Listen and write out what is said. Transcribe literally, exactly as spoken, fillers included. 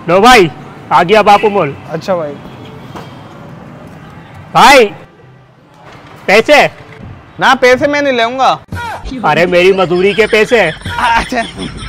लो भाई, आ गया बापू मोल। अच्छा भाई। भाई पैसे? ना पैसे मैं नहीं लूंगा। अरे मेरी मजदूरी के पैसे। अच्छा